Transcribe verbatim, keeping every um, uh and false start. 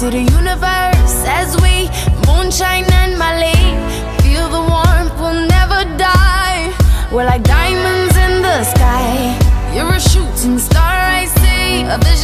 to the universe as we moonshine and Mali. Feel the warmth, we'll never die. We're like diamonds in the sky. You're a shooting star, I see a vision.